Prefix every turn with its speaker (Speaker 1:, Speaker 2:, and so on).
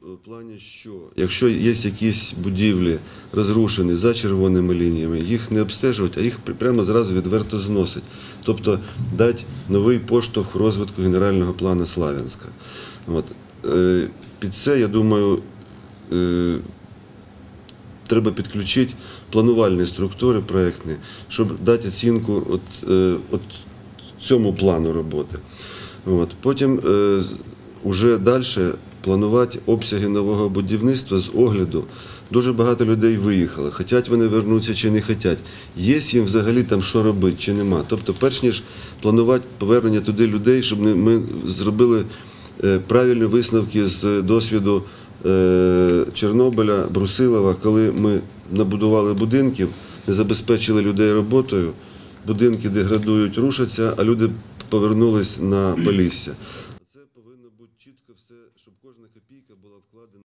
Speaker 1: в плані, що якщо є якісь будівлі розрушені за червоними лініями, їх не обстежують, а їх прямо зразу відверто зносять. Тобто дати новий поштовх розвитку генерального плану Слов'янська. Під це, я думаю, треба підключити планувальні структури проєктні, щоб дати оцінку цьому плану роботи. Потім вже далі планувати обсяги нового будівництва з огляду. Дуже багато людей виїхали, хочуть вони повернутися чи не хочуть. Є їм взагалі там що робити чи нема. Тобто, перш ніж планувати повернення туди людей, щоб ми зробили правильні висновки з досвіду Чорнобиля, Брусилова, коли ми набудували будинків, не забезпечили людей роботою, будинки деградують, рушаться, а люди повернулись на Полісся. Це повинно бути чітко все, щоб кожна копійка була вкладена.